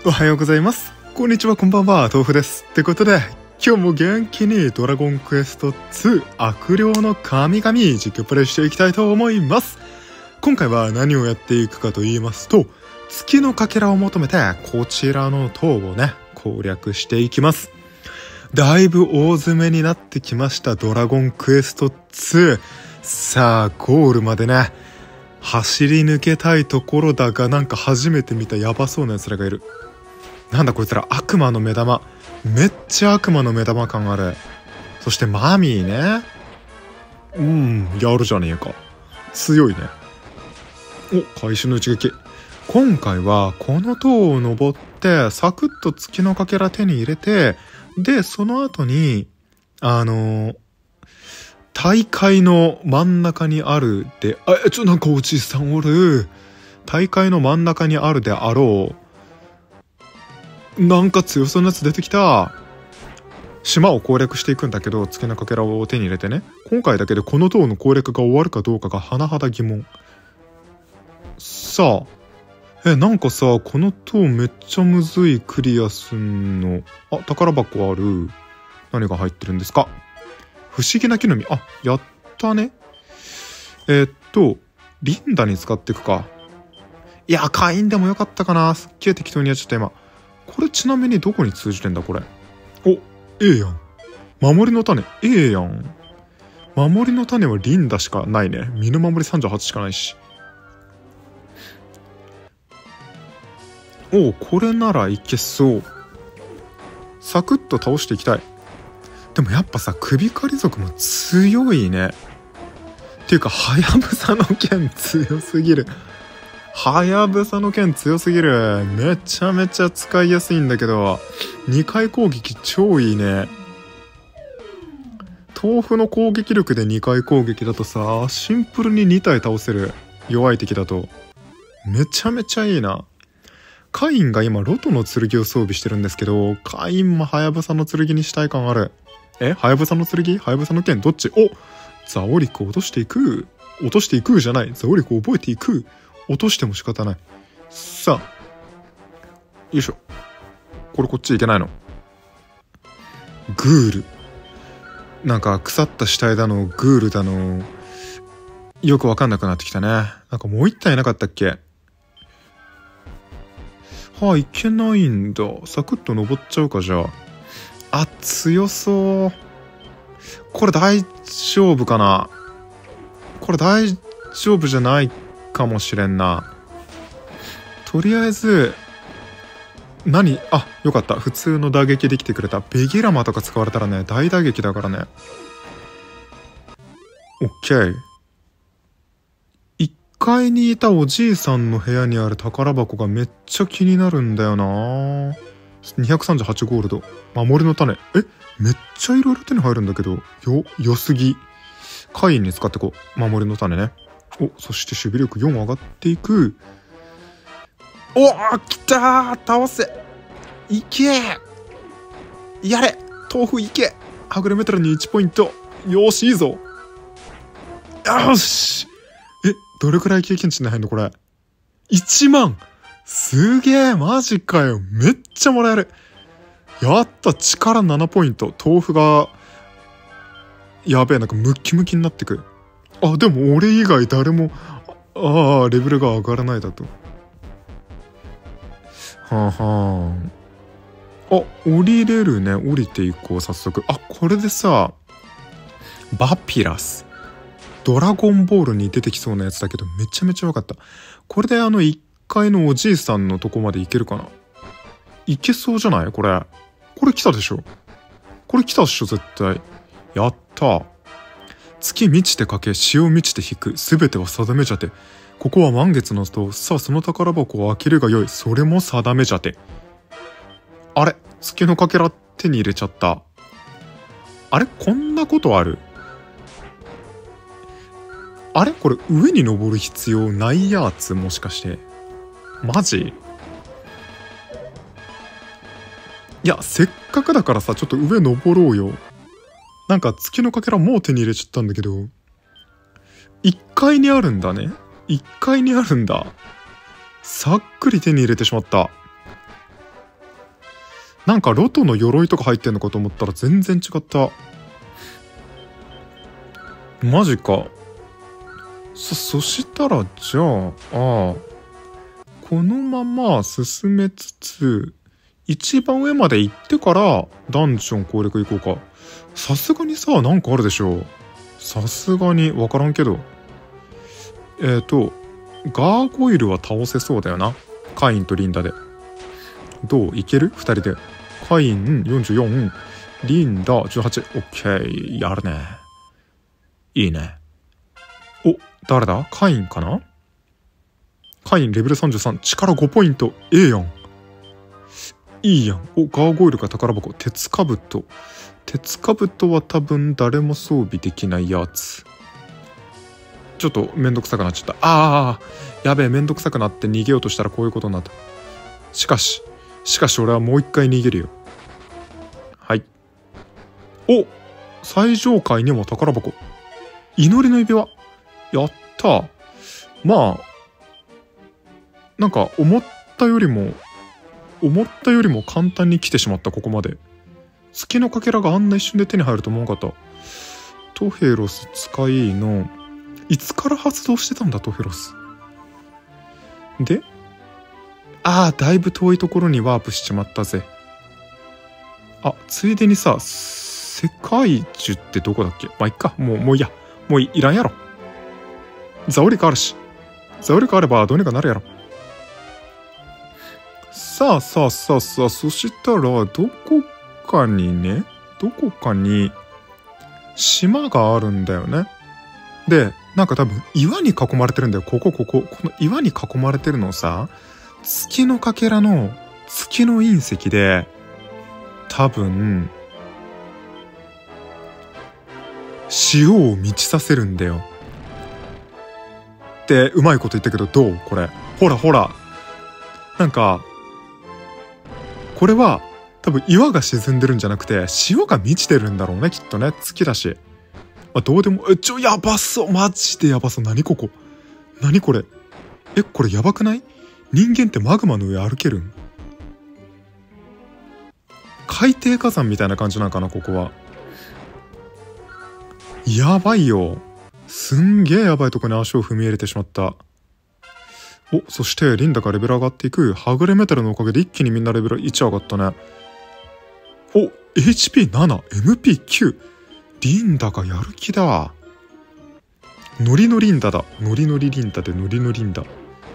おはようございます。こんにちは、こんばんは、豆腐です。ってことで、今日も元気にドラゴンクエスト2悪霊の神々実況プレイしていきたいと思います。今回は何をやっていくかと言いますと、月のかけらを求めてこちらの塔をね、攻略していきます。だいぶ大詰めになってきましたドラゴンクエスト2。さあ、ゴールまでね、走り抜けたいところだが、なんか初めて見たヤバそうな奴らがいる。なんだこいつら、悪魔の目玉。めっちゃ悪魔の目玉感ある。そしてマミーね。やるじゃねえか。強いね。お、回収の一撃。今回はこの塔を登ってサクッと月のかけら手に入れて、でその後に大会の真ん中にあるで、なんかおじさんおる。大会の真ん中にあるであろう、なんか強そうなやつ出てきた。島を攻略していくんだけど、月のかけらを手に入れてね。今回だけでこの塔の攻略が終わるかどうかが甚だ疑問。さあ、なんかさ、この塔めっちゃむずい。クリアすんの。あ、宝箱ある。何が入ってるんですか？不思議な木の実。あ、やったね。リンダに使っていくか。いや、カインでもよかったかな。すっげえ適当にやっちゃった今。これちなみにどこに通じてんだこれ。お、ええやん。守りの種、ええやん。守りの種はリンダしかないね。身の守り38しかないし。お、これならいけそう。サクッと倒していきたい。でもやっぱさ、首狩り族も強いね。っていうか、はやぶさの剣強すぎる。はやぶさの剣強すぎる。めちゃめちゃ使いやすいんだけど、2回攻撃超いいね。豆腐の攻撃力で2回攻撃だとさ、シンプルに2体倒せる。弱い敵だと。めちゃめちゃいいな。カインが今ロトの剣を装備してるんですけど、カインもはやぶさの剣にしたい感ある。はやぶさの剣？はやぶさの剣どっち？お、ザオリク落としていく。落としていくじゃない。ザオリク覚えていく。落としても仕方ない。さあ、よいしょ。これこっち行けないの。グール。なんか腐った死体だの、グールだの、よくわかんなくなってきたね。なんかもう一体なかったっけ？いけないんだ。サクッと登っちゃうか、じゃあ。強そう。これ大丈夫かな？これ大丈夫じゃないかもしれんな。とりあえず、よかった。普通の打撃できてくれた。ベギラマとか使われたらね、大打撃だからね。オッケー。1階にいたおじいさんの部屋にある宝箱がめっちゃ気になるんだよな。238ゴールド。守りの種。めっちゃいろいろ手に入るんだけど、良すぎ。カインに使ってこう。守りの種ね。そして守備力4上がっていく。来たー。倒せ。いけー。やれ。豆腐いけ。はぐれメタルに1ポイント。よし、いいぞ。よし。どれくらい経験値に入んのこれ。1万。すげえ、マジかよ。めっちゃもらえる。やった、力7ポイント。豆腐が、やべえ、なんかムッキムキになってく。でも俺以外誰も、レベルが上がらないだと。降りれるね。降りていこう、早速。これでさ、バピラス。ドラゴンボールに出てきそうなやつだけど、めちゃめちゃ分かった。これで1階のおじいさんのとこまで行けるかな？行けそうじゃない？これ来たでしょ？これ来たでしょ絶対。やったー。月満ちてかけ、潮満ちて引く。すべては定めじゃて。ここは満月の塔。さあその宝箱を開けるがよい。それも定めじゃて。あれ？月のかけら手に入れちゃった。あれ？こんなことある？あれ？これ上に登る必要ないやつ？もしかして。マジ？いや、せっかくだからさ、ちょっと上登ろうよ。なんか月のかけらもう手に入れちゃったんだけど。1階にあるんだね。1階にあるんだ。さっくり手に入れてしまった。 なんかロトの鎧とか入ってんのかと思ったら全然違った。マジか。そしたらじゃあ、このまま進めつつ、一番上まで行ってからダンジョン攻略行こうか。さすがにさ、なんかあるでしょ。さすがにわからんけど。ガーゴイルは倒せそうだよな。カインとリンダで。どういける ?2 人で。カイン44、リンダ18。オッケー。やるね。いいね。お、誰だ？カインかな？カインレベル33、力5ポイント。やん。いいやん。お、ガーゴイルか宝箱。鉄兜。鉄兜は多分誰も装備できないやつ。ちょっとめんどくさくなっちゃった。やべえ、めんどくさくなって逃げようとしたらこういうことになった。しかし俺はもう一回逃げるよ。はい。お、最上階にも宝箱。祈りの指輪。やった。まあ、なんか思ったよりも簡単に来てしまった。ここまで。月のかけらがあんな一瞬で手に入ると思わなかった。トヘロス使いの、いつから発動してたんだトヘロス。で、だいぶ遠いところにワープしちまったぜ。ついでにさ、世界樹ってどこだっけ？まあいっか、もういいや。もういらんやろ。ザオリカあるし。ザオリカあればどうにかなるやろ。さあ、そしたらどこかに島があるんだよね。で、なんか多分岩に囲まれてるんだよ。この岩に囲まれてるのさ、月のかけらの月の隕石で、多分塩を満ちさせるんだよ。ってうまいこと言ったけど、どうこれ。ほら。なんかこれは多分岩が沈んでるんじゃなくて塩が満ちてるんだろうね、きっとね。月だし。どうでも。やばそう。マジでやばそう。何ここ。何これ。これやばくない？人間ってマグマの上歩けるん？海底火山みたいな感じなんかな、ここは。やばいよ。すんげえやばいとこに足を踏み入れてしまった。そしてリンダがレベル上がっていく。はぐれメタルのおかげで一気にみんなレベル1上がったね。HP7、MP9。リンダがやる気だ。ノリノリンダだ。ノリノリリンダでノリノリンダ。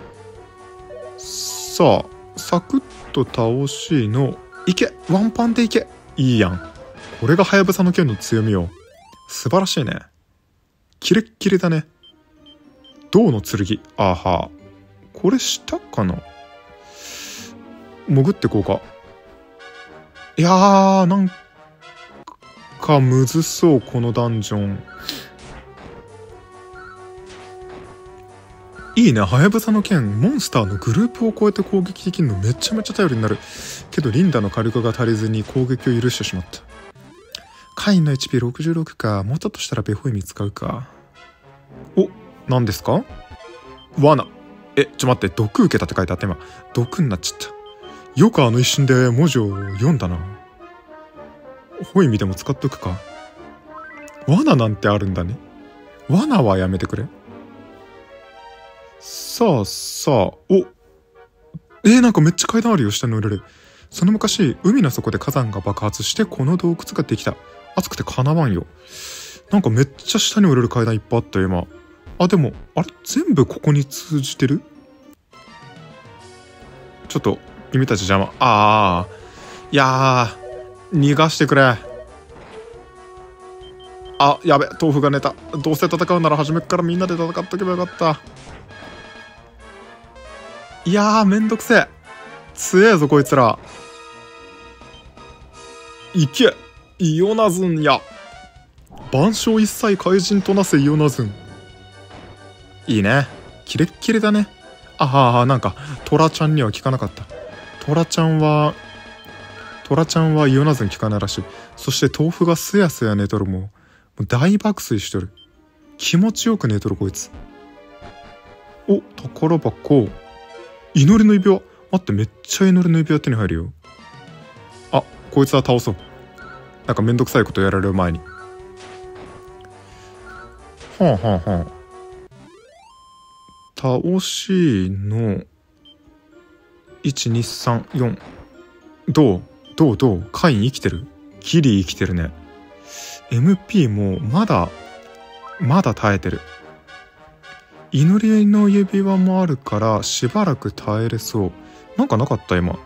さあ、サクッと倒しの、いけ！ワンパンでいけ！いいやん。これがハヤブサの剣の強みよ。素晴らしいね。キレッキレだね。銅の剣。これ下かな？潜ってこうか。いやー、なんかむずそう、このダンジョン。いいね。ハヤブサの剣、モンスターのグループを超えて攻撃できるのめちゃめちゃ頼りになる。けどリンダの火力が足りずに攻撃を許してしまった。カインの HP66 か。もうちょっとしたらベホイミ使うか。何ですか？罠。ちょっと待って、毒受けたって書いてあった。今毒になっちゃった。よくあの一瞬で文字を読んだな。ホイミでも使っとくか。罠なんてあるんだね。罠はやめてくれ。さあ、なんかめっちゃ階段あるよ、下に降りれる。その昔、海の底で火山が爆発してこの洞窟ができた。熱くてかなわんよ。なんかめっちゃ下に降りる階段いっぱいあったよ、今。でも、全部ここに通じてる？ちょっと、君たち邪魔。いやー、逃がしてくれ。やべ、豆腐が寝た。どうせ戦うなら初めからみんなで戦っとけばよかった。いやー、めんどくせえ。強えぞ、こいつら。いけ、イオナズンや。万象一切怪人となせイオナズン。いいね。キレッキレだね。なんか、トラちゃんには効かなかった。トラちゃんはイオナズン効かないらしい。そして豆腐がすやすや寝とる。もう大爆睡しとる。気持ちよく寝とる、こいつ。宝箱。祈りの指輪。待って、めっちゃ祈りの指輪手に入るよ。 あ、こいつは倒そう。なんかめんどくさいことやられる前に。はあはあはあ。倒しの1234。どうカイン生きてる？ギリ生きてるね。MP もまだ耐えてる。祈りの指輪もあるからしばらく耐えれそう。なんかなかった今。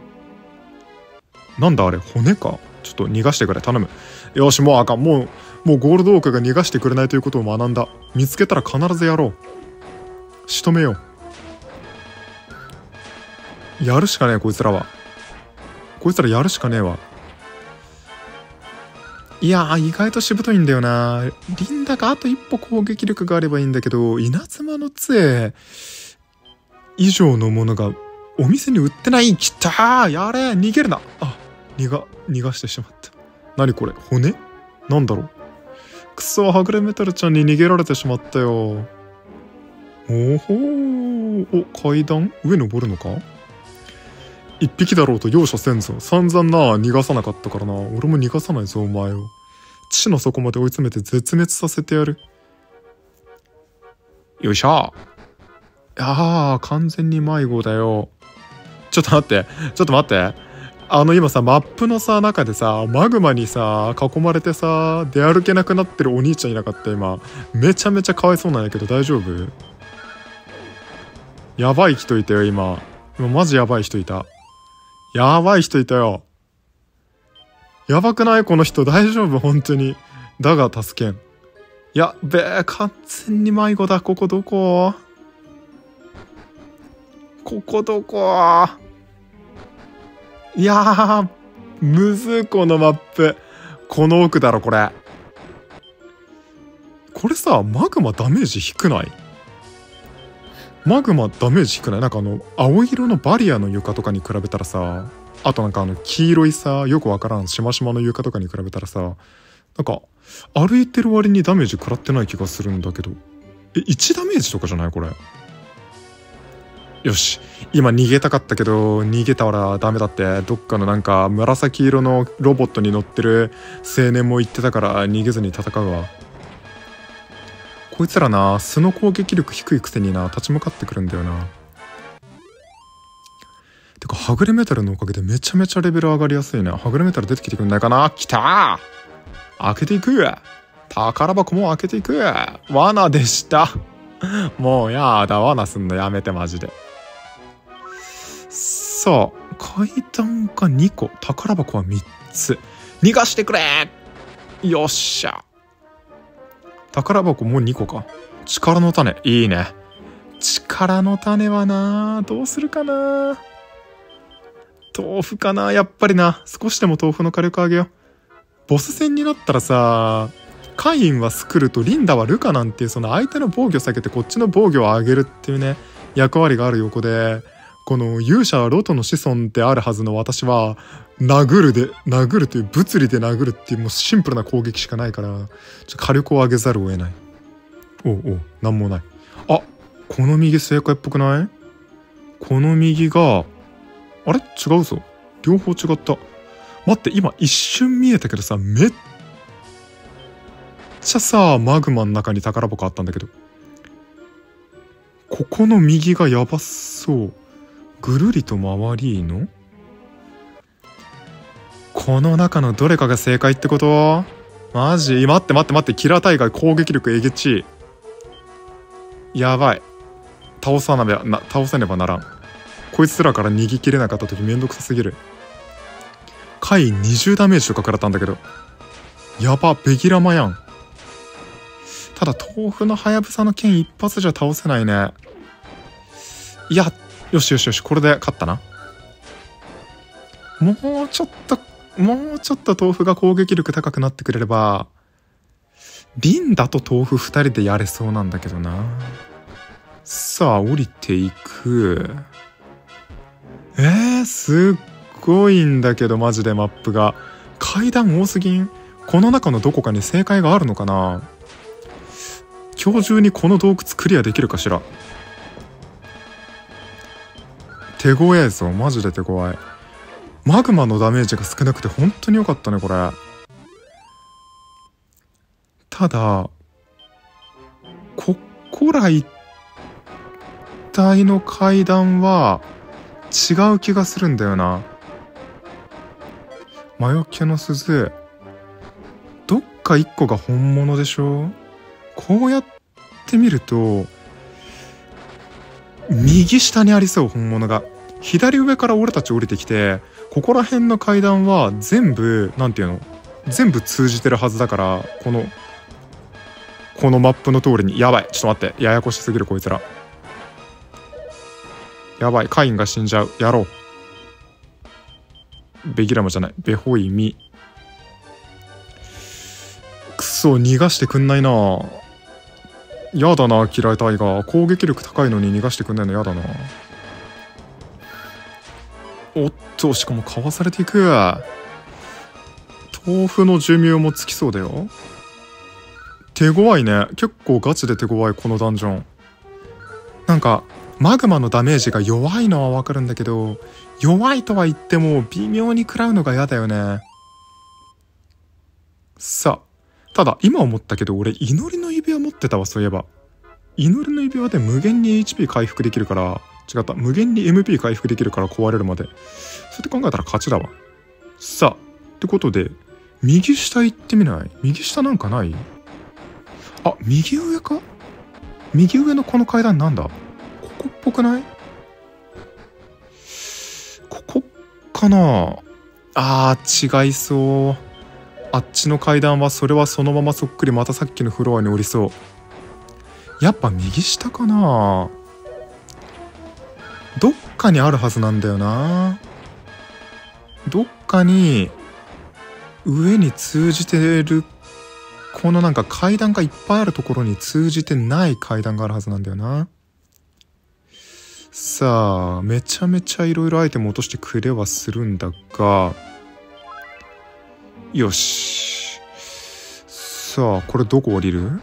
なんだあれ、骨か。ちょっと逃がしてくれ、頼む。よし、もうあかん。もうゴールドオークが逃がしてくれないということを学んだ。見つけたら必ずやろう。仕留めよう。やるしかねえ、こいつらは。こいつらやるしかねえわ。いやー、意外としぶといんだよな。リンダがあと一歩攻撃力があればいいんだけど、稲妻の杖以上のものがお店に売ってない。きたー、やれ、逃げるな。あ、逃がしてしまった。何これ、骨？なんだろう。くそ、はぐれメタルちゃんに逃げられてしまったよ。おほー。お、階段上登るのか？一匹だろうと容赦せんぞ。散々な、逃がさなかったからな。俺も逃がさないぞ、お前を。地の底まで追い詰めて絶滅させてやる。よいしょ。完全に迷子だよ。ちょっと待って。今さ、マップのさ、中でさ、マグマにさ、囲まれてさ、出歩けなくなってるお兄ちゃんいなかった？今。めちゃめちゃかわいそうなんやけど、大丈夫？やばい人いたよ、今マジやばい人いた。やばい人いたよ。やばくない？この人大丈夫？本当に。だが助けん。やっべえ、完全に迷子だ。ここどこいやー、むずこのマップ。この奥だろ、これ。これさ、マグマダメージ低ない？なんか青色のバリアの床とかに比べたらさ、あとなんか黄色いさ、よくわからんしましまの床とかに比べたらさ、なんか歩いてる割にダメージ食らってない気がするんだけど。1ダメージとかじゃないこれ。よし、今逃げたかったけど逃げたらダメだって、どっかのなんか紫色のロボットに乗ってる青年も言ってたから逃げずに戦うわ。こいつらな、素の攻撃力低いくせにな、立ち向かってくるんだよな。てか、はぐれメタルのおかげでめちゃめちゃレベル上がりやすいね。はぐれメタル出てきてくんないかな。来たー、開けていく。宝箱も開けていく。罠でした。もうやだ、罠すんのやめてマジで。さあ、階段が2個、宝箱は3つ。逃がしてくれ。よっしゃ。宝箱もう2個か。力の種、いいね。力の種はな、どうするかな。豆腐かな、やっぱりな。少しでも豆腐の火力上げよう。ボス戦になったらさ、カインはスクルとリンダはルカなんていう、その相手の防御下げてこっちの防御を上げるっていうね、役割がある横で、この勇者ロトの子孫であるはずの私は、殴るという物理で殴るっていうもうシンプルな攻撃しかないから、火力を上げざるを得ない。なんもない。あ、この右正解っぽくない？この右が、あれ違うぞ。両方違った。待って、今一瞬見えたけどさ、めっちゃさ、マグマの中に宝箱あったんだけど。ここの右がやばそう。ぐるりと回りの？この中のどれかが正解ってこと？マジ？待って、キラータイガー攻撃力えげちい。やばい。倒さねばならん。こいつらから逃げ切れなかった時めんどくさすぎる。回20ダメージとか食らったんだけど。やば、ベギラマやん。ただ豆腐のハヤブサの剣一発じゃ倒せないね。いや、よし、これで勝ったな。もうちょっと豆腐が攻撃力高くなってくれれば、リンダと豆腐2人でやれそうなんだけどな。さあ、降りていく。すっごいんだけど、マジでマップが。階段多すぎん？この中のどこかに正解があるのかな？今日中にこの洞窟クリアできるかしら。手強えぞ、マジで手強い。 マグマのダメージが少なくて本当に良かったねこれ。ただここら一帯の階段は違う気がするんだよな。魔除けの鈴、どっか一個が本物でしょ。こうやって見ると右下にありそう、本物が。左上から俺たち降りてきて、ここら辺の階段は全部なんていうの、全部通じてるはずだから、このマップの通りに。やばい、ちょっと待って、ややこしすぎるこいつら。やばい、カインが死んじゃう。やろう。ベギラムじゃない、ベホイミ。くそ、逃がしてくんないな。やだな、キラータイガー。攻撃力高いのに逃がしてくんないのやだな。おっと、しかもかわされていく。豆腐の寿命もつきそうだよ。手強いね。結構ガチで手強いこのダンジョン。なんかマグマのダメージが弱いのはわかるんだけど、弱いとは言っても微妙に食らうのが嫌だよね。さあ、ただ今思ったけど、俺祈りの指輪持ってたわ。そういえば祈りの指輪で無限に HP 回復できるから、違った、無限に MP 回復できるから壊れるまで。そうやって考えたら勝ちだわ。さあ、ってことで右下行ってみない？右下なんかない？あ、右上か？右上のこの階段なんだ？ここっぽくない？ここかな？違いそう。あっちの階段はそれはそのままそっくりまたさっきのフロアに降りそう。やっぱ右下かな？どっかにあるはずなんだよな。どっかに上に通じてる、このなんか階段がいっぱいあるところに通じてない階段があるはずなんだよな。さあ、めちゃめちゃいろいろアイテム落としてくれはするんだが、よし。さあ、これどこ降りる？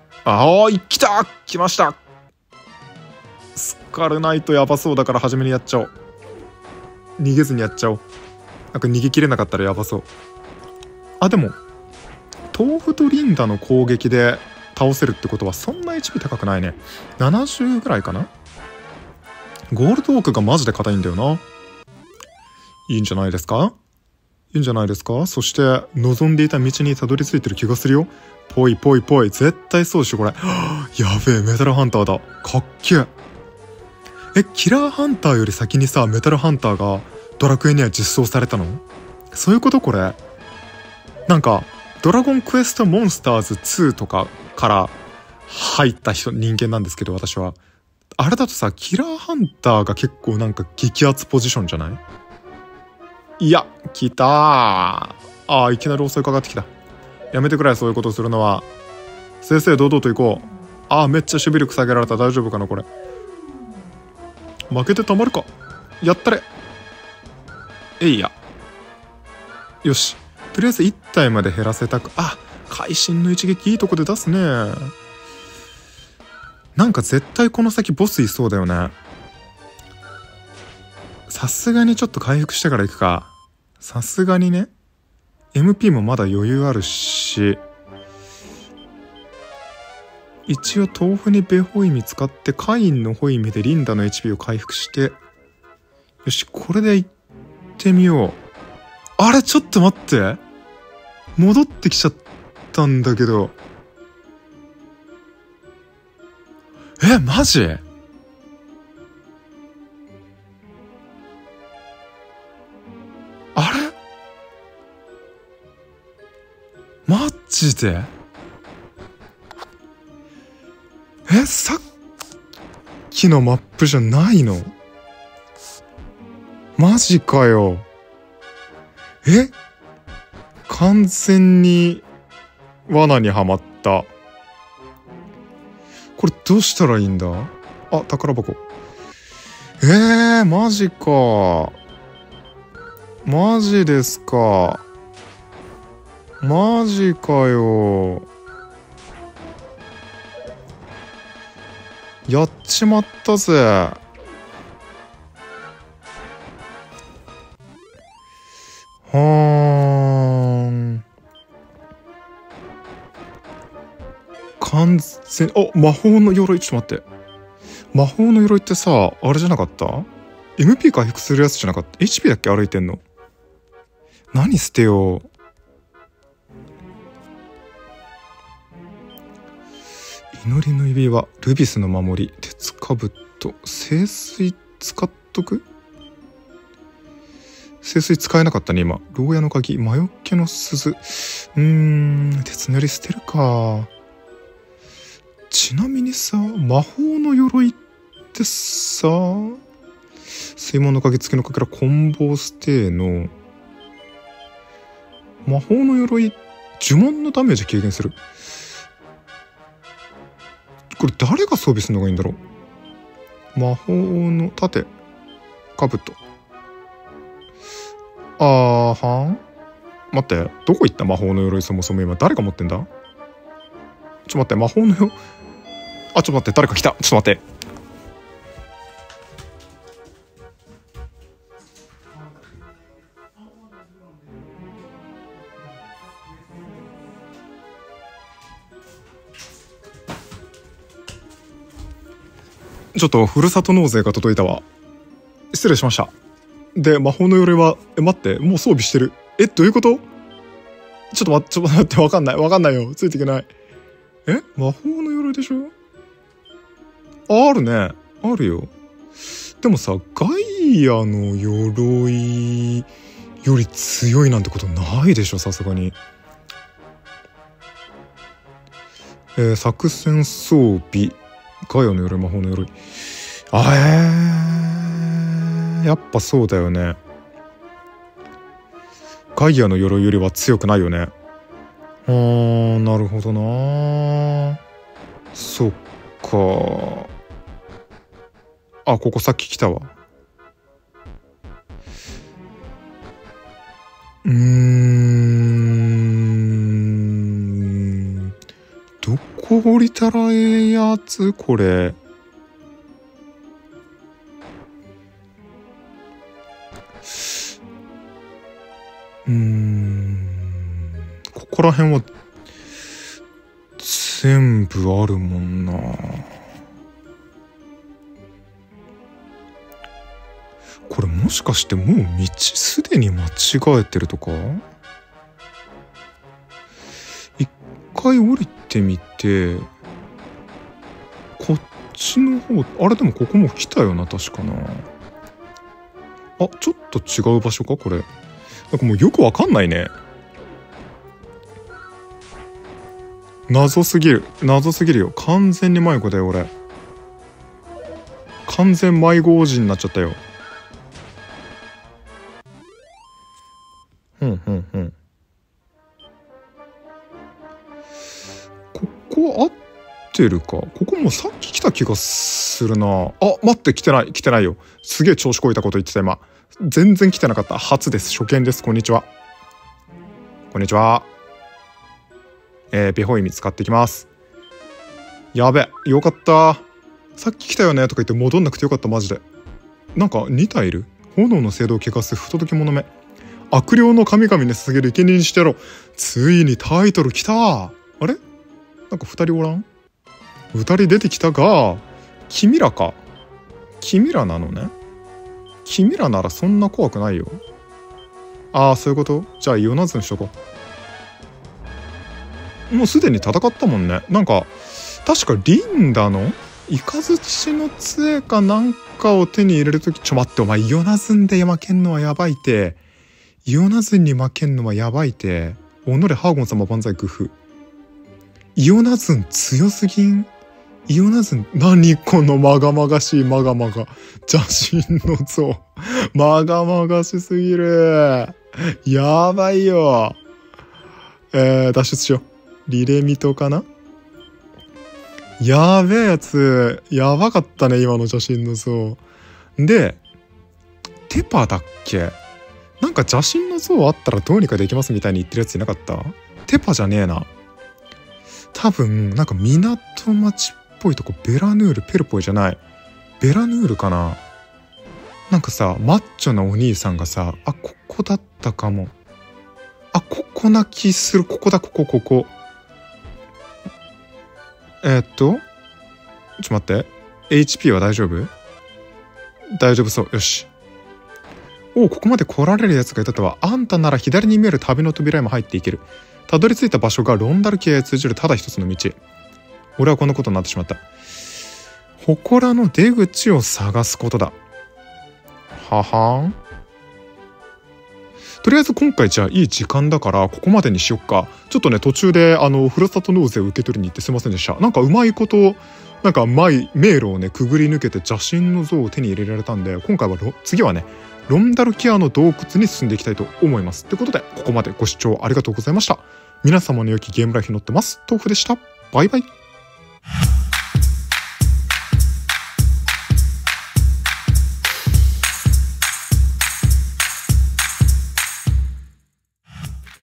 来ました。スカルナイトやばそうだから初めにやっちゃおう。逃げずにやっちゃおう。なんか逃げきれなかったらやばそう。でも豆腐とリンダの攻撃で倒せるってことはそんな HP 高くないね。70ぐらいかな。ゴールドオークがマジで硬いんだよな。いいんじゃないですか。いいんじゃないですか。そして望んでいた道にたどり着いてる気がするよ。ぽいぽいぽい、絶対そうしこれ。やべえ、メタルハンターだ。かっけえ。キラーハンターより先にさ、メタルハンターがドラクエには実装されたの？そういうこと？これなんかドラゴンクエストモンスターズ2とかから入った人間なんですけど、私はあれだとさ、キラーハンターが結構なんか激アツポジションじゃない？いや、来たー。いきなり襲いかかってきた。やめてくれ、そういうことするのは。正々堂々と行こう。めっちゃ守備力下げられた。大丈夫かなこれ。負けてたまるか。やったれ。いや、よし、とりあえず1体まで減らせたく。会心の一撃いいとこで出すね。なんか絶対この先ボスいそうだよね。さすがにちょっと回復してから行くか。さすがにね。 MP もまだ余裕あるし、一応豆腐にベホイミ使ってカインのホイミでリンダの HP を回復して、よし、これで行ってみよう。あれ、ちょっと待って、戻ってきちゃったんだけど。マジ？あれ？マジで？さっきのマップじゃないの？マジかよ。完全に罠にはまった。これどうしたらいいんだ？宝箱。マジか。マジですか。マジかよ。やっちまったぜ。 はーん。完全、魔法の鎧、ちょっと待って。魔法の鎧ってさ、あれじゃなかった？ MP 回復するやつじゃなかった？ HP だっけ歩いてんの。何捨てよう。祈りの指輪、ルビスの守り、鉄兜、聖水使っとく？聖水使えなかったね今。牢屋の鍵、魔除けの鈴。鉄の槍捨てるか。ちなみにさ、魔法の鎧ってさ、水門の鍵付きのかけらコンボステーの魔法の鎧、呪文のダメージ軽減する。これ誰が装備するのがいいんだろう。魔法の盾、兜。はん？待って、どこ行った魔法の鎧。そもそも今誰が持ってんだ。ちょっと待って、魔法の鎧、ちょっと待って、誰か来た。ちょっと待って。ちょっとふるさと納税が届いたわ。失礼しました。で、魔法の鎧は、待って、もう装備してる。どういうこと？ちょっと待って、わかんないよ。ついていけない。魔法の鎧でしょ？あるね。あるよ。でもさ、ガイアの鎧より強いなんてことないでしょ、さすがに。作戦装備。ガイアの鎧、魔法の鎧。やっぱそうだよね。ガイアの鎧よりは強くないよね。なるほどな。そっか。ここさっき来たわ。どこ降りたらええやつこれ。ここら辺は全部あるもんな。これもしかしてもう道すでに間違えてるとか？一回降りてみて、こっちの方、あれでもここも来たよな、確かな。ちょっと違う場所かこれ。なんかもうよくわかんないね。謎すぎるよ。完全に迷子だよ俺。完全迷子王子になっちゃったよ。ここ合ってるか。ここもさっき来た気がするな。待って、来てないよ。すげえ調子こいたこと言ってた今。全然来てなかった。初です。初見です。こんにちは。ベホイミ使ってきます。やべ、よかった。さっき来たよねとか言って戻んなくてよかった。マジで。なんか2体いる。炎の精度を汚す不届き者め。悪霊の神々に捧げる生贄にしてやろう。ついにタイトル来た。あれ、なんか2人おらん？2人出てきたが、キミラか。キミラなのね。キミラならそんな怖くないよ。そういうこと？じゃあイオナズにしとこう。もうすでに戦ったもんね。なんか確かリンダのイカズチの杖かなんかを手に入れるとき、待って、お前イオナズンで負けんのはやばいて。イオナズンに負けんのはやばいて。己ハーゴン様万歳グフ。イオナズン強すぎん？イオナズン、何このまがまがしいまがまが。邪神の像。まがまがしすぎる。やばいよ。脱出しよう。リレミトかな？やべえやつ。やばかったね、今の邪神の像。で、テパだっけ？なんか邪神の像あったらどうにかできますみたいに言ってるやついなかった？テパじゃねえな。多分、なんか港町っぽいとこ、ベラヌール、ペルポイじゃない。ベラヌールかな。なんかさ、マッチョなお兄さんがさ、ここだったかも。 あ、ここな気する。ここだ、ここ。ちょっと待って。HP は大丈夫？大丈夫そう。よし。お、ここまで来られるやつがいたとは。あんたなら左に見える旅の扉へも入っていける。たどり着いた場所がロンダル家へ通じるただ一つの道。俺はこんなことになってしまった。祠の出口を探すことだ。ははん。とりあえず今回じゃあいい時間だからここまでにしよっか。ちょっとね途中でふるさと納税を受け取りに行ってすいませんでした。なんかうまいことなんか迷路をねくぐり抜けて邪神の像を手に入れられたんで、今回は次はねロンダルケアの洞窟に進んでいきたいと思います。ということでここまでご視聴ありがとうございました。皆様の良きゲームライフに乗ってます豆腐でした。バイバイ。